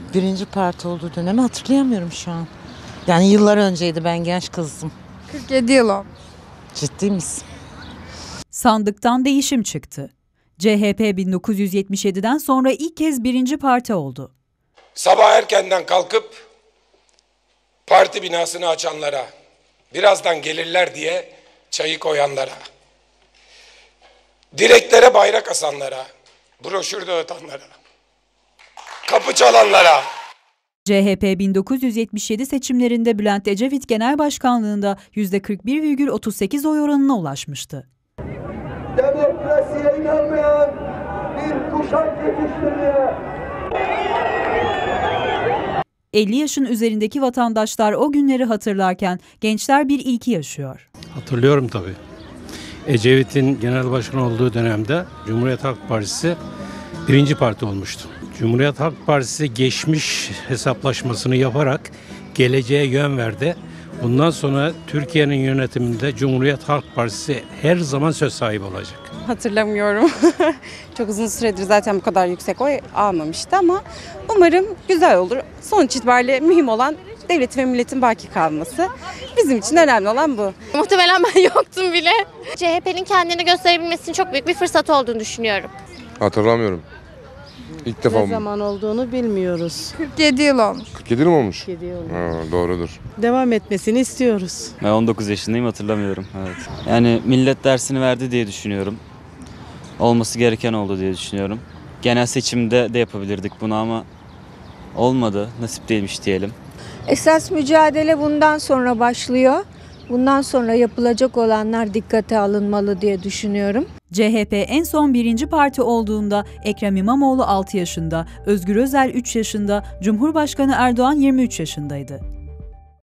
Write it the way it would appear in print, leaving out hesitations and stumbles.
Birinci parti olduğu dönemi hatırlayamıyorum şu an. Yani yıllar önceydi, ben genç kızdım. 47 yıl olmuş. Ciddi misin? Sandıktan değişim çıktı. CHP 1977'den sonra ilk kez birinci parti oldu. Sabah erkenden kalkıp parti binasını açanlara, birazdan gelirler diye çayı koyanlara, direklere bayrak asanlara, broşür dağıtanlara, kapı çalanlara. CHP 1977 seçimlerinde Bülent Ecevit genel başkanlığında %41,38 oy oranına ulaşmıştı. Demokrasiye inanmayan bir kuşak yetiştirmeye 50 yaşın üzerindeki vatandaşlar o günleri hatırlarken gençler bir ilki yaşıyor. Hatırlıyorum tabii. Ecevit'in genel başkan olduğu dönemde Cumhuriyet Halk Partisi birinci parti olmuştu. Cumhuriyet Halk Partisi geçmiş hesaplaşmasını yaparak geleceğe yön verdi. Bundan sonra Türkiye'nin yönetiminde Cumhuriyet Halk Partisi her zaman söz sahibi olacak. Hatırlamıyorum. Çok uzun süredir zaten bu kadar yüksek oy almamıştı ama umarım güzel olur. Sonuç itibariyle mühim olan devletin ve milletin baki kalması. Bizim için önemli olan bu. Muhtemelen ben yoktum bile. CHP'nin kendini gösterebilmesinin çok büyük bir fırsat olduğunu düşünüyorum. Hatırlamıyorum. İlk defa Ne zaman olduğunu bilmiyoruz. 47 yıl olmuş. 47 yıl mı olmuş? 47 yıl. Doğrudur. Devam etmesini istiyoruz. Ben 19 yaşındayım, hatırlamıyorum. Evet. Yani millet dersini verdi diye düşünüyorum. Olması gereken oldu diye düşünüyorum. Genel seçimde de yapabilirdik bunu ama olmadı. Nasip değilmiş diyelim. Esas mücadele bundan sonra başlıyor. Bundan sonra yapılacak olanlar dikkate alınmalı diye düşünüyorum. CHP en son birinci parti olduğunda Ekrem İmamoğlu 6 yaşında, Özgür Özel 3 yaşında, Cumhurbaşkanı Erdoğan 23 yaşındaydı.